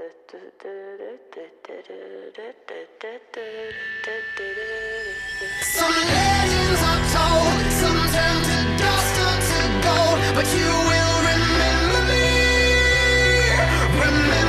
Some legends are told, some turn to dust or to gold, but you will remember me. Remember